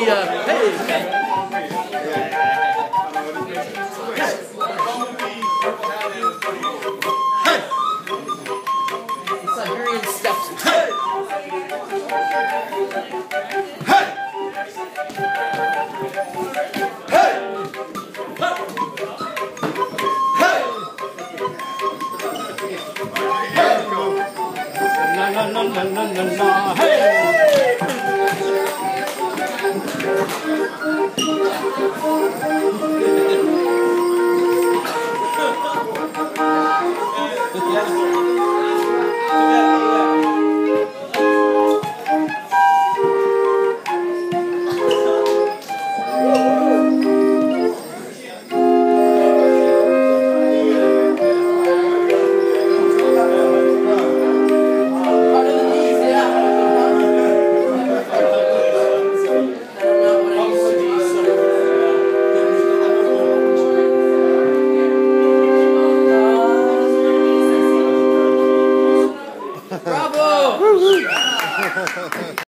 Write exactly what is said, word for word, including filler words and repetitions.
the uh, hey. Siberian steps. Hey. Hey. Hey. Hey. Na na na na na na na. Hey. Bravo!